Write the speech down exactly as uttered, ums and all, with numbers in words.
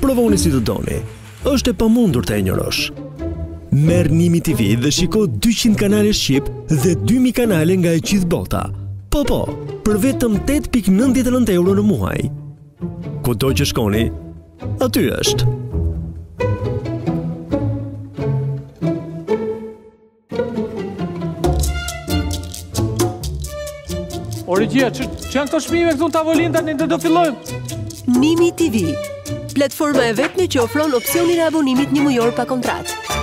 provoni si të doni. Është e pamundur të injorosh. Merr Nimi T V dhe shiko dyqind kanale shqip dhe dy mijë kanale nga e gjithë bota. Po po, për vetëm tetë pikë nëntëdhjetë e nëntë euro në muaj. Kudo që shkoni, aty është. O Regjia, që janë këto çmime këtu në tavolinë tani dhe do fillojmë? Nimi T V, platforma e vetme që ofron opsionin e abonimit një mujor pa kontratë.